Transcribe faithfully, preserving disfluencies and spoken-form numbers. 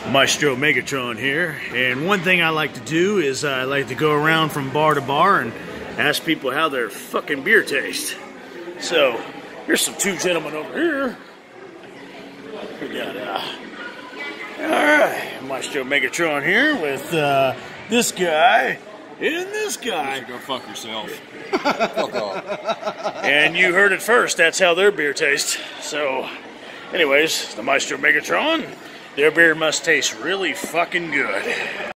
Maestro Megatron here, and one thing I like to do is I like to go around from bar to bar and ask people how their fucking beer tastes. So, here's some two gentlemen over here. We got, uh, alright, Maestro Megatron here with uh, this guy and this guy. Go fuck yourself. Fuck off. And you heard it first, that's how their beer tastes. So, anyways, the Maestro Megatron, their beer must taste really fucking good.